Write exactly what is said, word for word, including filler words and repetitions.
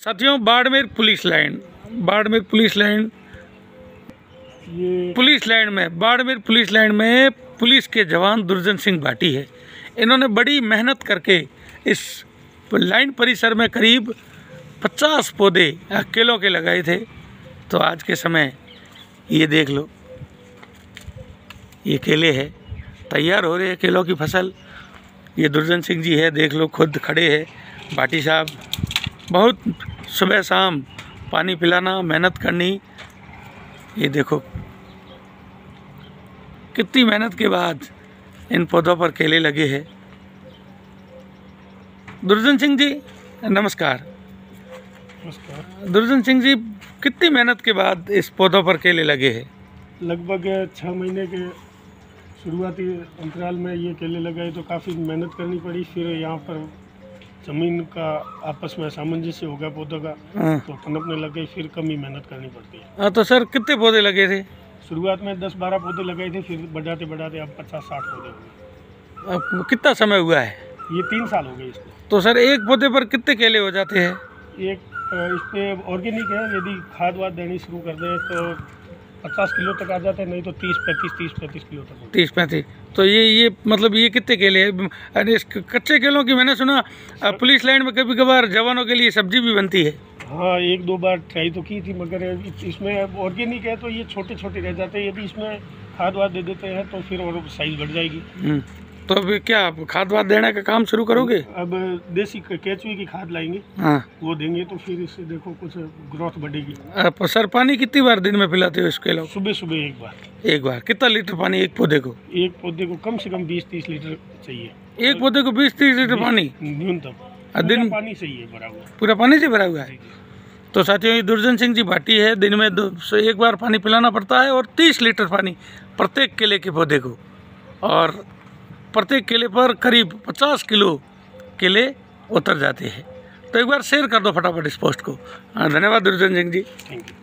साथियों, Barmer police line Barmer police line ये police line में बाड़मेर पुलिस लाइन में पुलिस के जवान दुर्जन सिंह भाटी है। इन्होंने बड़ी मेहनत करके इस लाइन परिसर में करीब पचास पौधे केलों के लगाए थे। तो आज के समय ये देख लो, ये केले हैं, तैयार हो रहे हैं केलों की फसल। ये दुर्जन सिंह जी है, देख लो, खुद खड़े हैं। भाटी साहब बहुत सुबह शाम पानी पिलाना, मेहनत करनी। ये देखो कितनी मेहनत के बाद इन पौधों पर केले लगे हैं। दुर्जन सिंह जी नमस्कार। नमस्कार। दुर्जन सिंह जी, कितनी मेहनत के बाद इस पौधों पर केले लगे हैं? लगभग छः महीने के शुरुआती अंतराल में ये केले लगाए तो काफ़ी मेहनत करनी पड़ी। फिर यहाँ पर ज़मीन का आपस में सामंजस्य हो गया पौधों का, तो पनपने लगे। फिर कम ही मेहनत करनी पड़ती है। हाँ, तो सर कितने पौधे लगे थे? शुरुआत में दस बारह पौधे लगाए थे, फिर बढ़ाते बढ़ाते अब पचास साठ पौधे हो गए। अब कितना समय हुआ है? ये तीन साल हो गए इसको। तो सर एक पौधे पर कितने केले हो जाते हैं? एक इस पे ऑर्गेनिक है, यदि खाद वाद देनी शुरू कर दें तो पचास किलो तक आ जाते हैं, नहीं तो तीस पैंतीस तीस पैंतीस किलो तक। तीस पैंतीस तो ये ये मतलब ये कितने केले हैं? अरे इस कच्चे केलों की मैंने सुना पुलिस लाइन में कभी कभार जवानों के लिए सब्जी भी बनती है। हाँ, एक दो बार ट्राई तो की थी, मगर इसमें ऑर्गेनिक है तो ये छोटे छोटे रह जाते हैं। यदि इसमें खाद वाद दे देते हैं तो फिर और साइज बढ़ जाएगी। तो अभी क्या खाद वाद देने का काम शुरू करोगे? अब देसी केचुए की खाद लाएंगे, हाँ, वो देंगे तो फिर इससे देखो कुछ ग्रोथ बढ़ेगी। आप सर पानी कितनी बार दिन में पिलाते हो इसके लोग? सुबह सुबह एक बार। एक बार कितना लीटर पानी एक पौधे को? एक पौधे को कम से कम बीस तीस लीटर चाहिए। एक पौधे को बीस तीस लीटर पानी न्यूनतम? दिन पानी सही है, भरा हुआ, पूरा पानी से भरा हुआ है। तो साथियों, ये दुर्जन सिंह जी भाटी है, दिन में दो से एक बार पानी पिलाना पड़ता है और तीस लीटर पानी प्रत्येक केले के पौधे को, और प्रत्येक केले पर करीब पचास किलो केले उतर जाते हैं। तो एक बार शेयर कर दो फटाफट इस पोस्ट को। धन्यवाद दुर्जन सिंह जी। Thank you.